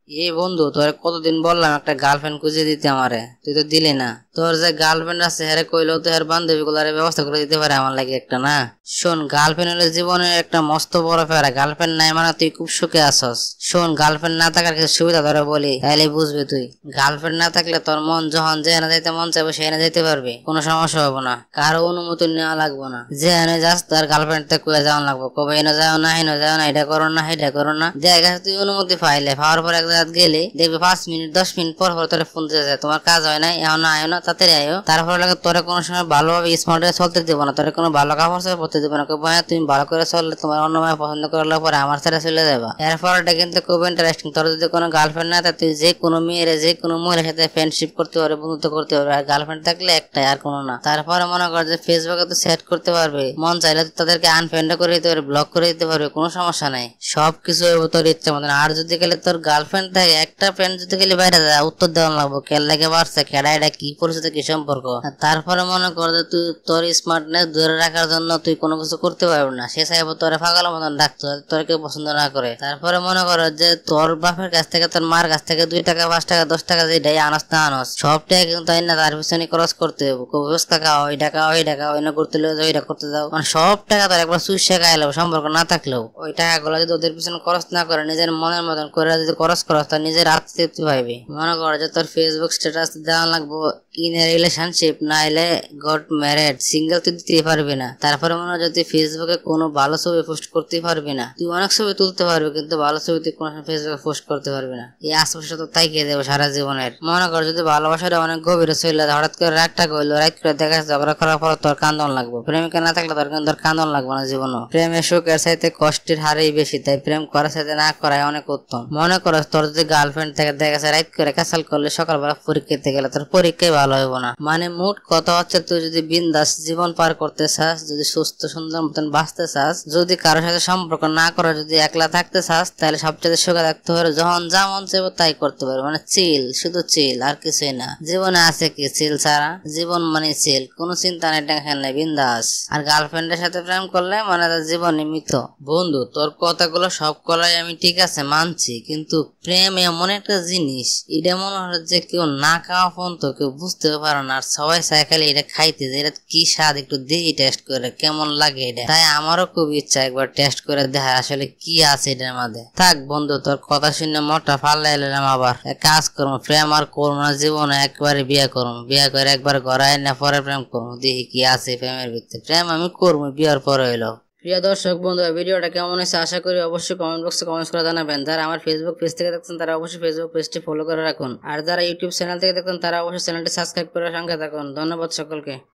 এই বন্ধু, তোর কতদিন বললাম একটা গার্লফ্রেন্ড খুঁজে দিতে আমারে, তুই তো দিলি না। তোর যে গার্লফ্রেন্ড আছে হেরে কইলেও তো হের বান্ধবী গুলার ব্যবস্থা করে দিতে পারে আমার লাগে একটা না। শোন, গার্লফ্রেন্ড হলে জীবনের একটা মস্ত বড় ফেরা। গার্লফ্রেন্ড নাই মানে তুই খুব সুখে আসস। শোন, গার্লফ্রেন্ড না থাকার কিছু সুবিধা ধরে বলি, তাইলে বুঝবি তুই। গার্লফ্রেন্ড না থাকলে তোর মন যখন যে এনে যাইতে মন চাইবে সে এনে যাইতে পারবি, কোনো সমস্যা হবে না, কারো অনুমতি নেওয়া লাগবে না। যে এনে যাস তার গার্লফ্রেন্ড তে কুয়ে যাওয়া লাগবে, কবে এনে যাও না এনে যাও না, এটা করো না এটা করো না। জায়গা তুই অনুমতি পাইলে পাওয়ার পর এক জায়গা গেলে দেখবি 5 মিনিট 10 মিনিট পর পর তোর ফোন দিতে যায়, তোমার কাজ হয় না, এখন আয়ো না, তাড়াতাড়ি আয়ো। তারপরে লাগে তোরে কোনো সময় ভালোভাবে স্মার্টে চলতে দিব না, তোরে কোনো ভালো কাপড় চোপড় পরতে দিব না। তুমি ভালো করে চললে তোমার অন্য মেয়ে পছন্দ করলে পরে আমার সাথে চলে যাবা। এরপর এটা কিন্তু খুব ইন্টারেস্টিং। তোর যদি কোনো গার্লফ্রেন্ড না থাকে তুই যে কোনো মেয়ের যে কোনো মহিলার সাথে ফ্রেন্ডশিপ করতে পারবে, বন্ধুত্ব করতে পারবে। আর গার্লফ্রেন্ড থাকলে একটাই, আর কোনো না। তারপরে মনে কর যে ফেসবুকে তো সেট করতে পারবে, মন চাইলে তাদেরকে আনফ্রেন্ড করে দিতে পারবে, ব্লক করে দিতে পারবে, কোনো সমস্যা নাই। সবকিছু তোর ইচ্ছা মতন। আর যদি গেলে তোর গার্লফ্রেন্ড থাকে, একটা ফ্রেন্ড যদি গেলে বাইরে যায় উত্তর দেওয়া লাগবো, কেল লাগে বাড়ছে কেডা, এটা কি পরিস্থিতি কি সম্পর্ক। তারপরে মনে কর যে তুই তোর স্মার্টনেস ধরে রাখার জন্য তুই কোনো কিছু করতে পারবি না, সে চাইবো তোর পাগলের মতন ডাকতো, তোর কেউ পছন্দ না করে। তারপরে মনে কর যে তোর বাপের কাছ থেকে তোর মার কাছ থেকে 2 টাকা 5 টাকা 10 টাকা যেটাই আনস না আনস সবটাই কিন্তু তাই না, তার পিছনে খরচ করতে হবে। টাকা ওই টাকা ওই টাকা ওই না করতে যাও ওইটা করতে যাও, মানে সব টাকা তোর একবার সুইসে খাইলেও সম্পর্ক না থাকলেও ওই টাকাগুলো যদি ওদের পিছনে খরচ না করে নিজের মনের মতন করে যদি খরচ করস তার নিজের আত্মতৃপ্তি পাইবে। মনে কর যে তোর ফেসবুক স্ট্যাটাস দেওয়া লাগবো ইন এ রিলেশনশিপ, না হলে গট ম্যারেড, সিঙ্গেল তুই দিতে পারবি না। তারপরে মনে হয় যদি ফেসবুকে কোনো ভালো ছবি পোস্ট করতে পারবি না, তুই অনেক ছবি তুলতে পারবি কিন্তু ভালো ছবি তুই কোনো ফেসবুকে পোস্ট করতে পারবি না। এই আশপাশে তো তাই খেয়ে দেবো সারা জীবনের। মনে কর যদি ভালোবাসাটা অনেক গভীরে চলে হঠাৎ করে রাগটা করলো, রাগ করে দেখা ঝগড়া করার পর তোর কান্দন লাগবে। প্রেমিকা না থাকলে তোর কিন্তু কান্দন লাগবে না জীবনও। প্রেমের সুখের চাইতে কষ্টের হারেই বেশি, তাই প্রেম করার সাথে না করাই অনেক উত্তম। মনে করো তোর যদি গার্লফ্রেন্ড থেকে দেখা যায় রাত করে ক্যাসাল করলে সকালবেলা পরীক্ষাতে গেলে তোর পরীক্ষাই ভালো হইব না। মানে মোট কথা হচ্ছে তুই যদি বিন্দাস জীবন পার করতে চাস, যদি সুস্থ সুন্দর মতন বাঁচতে চাস, যদি কারোর সাথে সম্পর্ক না করে যদি একলা থাকতে চাস, তাহলে সবচেয়ে সুখে থাকতে হবে যখন যা মন চাইবো তাই করতে পারবে। মানে চিল, শুধু চিল, আর কিছুই না। জীবনে আছে কি চিল ছাড়া? জীবন মানে চিল, কোনো চিন্তা নেই, টেনশন নেই, বিন্দাস। আর গার্লফ্রেন্ডের সাথে প্রেম করলে মানে তার জীবন মৃত। বন্ধু, তোর কথাগুলো সব কলাই আমি ঠিক আছে মানছি, কিন্তু প্রেম এমন একটা জিনিস, এটা মনে হয় যে কেউ না খাওয়া পর্যন্ত কেউ বুঝতে পারে না। আর সবাই চায় খালি এটা খাইতে, যে এটা কি স্বাদ, একটু দেখি টেস্ট করে কেমন লাগে এটা। তাই আমারও খুব ইচ্ছা একবার টেস্ট করে দেখা আসলে কি আছে এটার মধ্যে। থাক বন্ধু, তোর কথা শুনে মোটা ফাল্লাই এলাম। আবার এক কাজ করবো, প্রেম আর করবো না জীবনে, একবারে বিয়ে করবো। বিয়ে করে একবার গড়াই না পরে প্রেম করবো, দেখি কি আছে প্রেমের ভিতরে। প্রেম আমি করবো বিয়ের পরে হইলো। প্রিয় দর্শক বন্ধু, ভিডিওটা কেমন হয়েছে আশা করি অবশ্যই কমেন্ট বক্সে কমেন্টস করে জানাবেন। যারা আমার ফেসবুক পেজ থেকে দেখছেন তারা অবশ্যই ফেসবুক পেজটি ফলো করে রাখুন, আর যারা ইউটিউব চ্যানেল থেকে দেখছেন তারা অবশ্যই চ্যানেলটি সাবস্ক্রাইব করে সঙ্গে থাকুন। ধন্যবাদ সকলকে।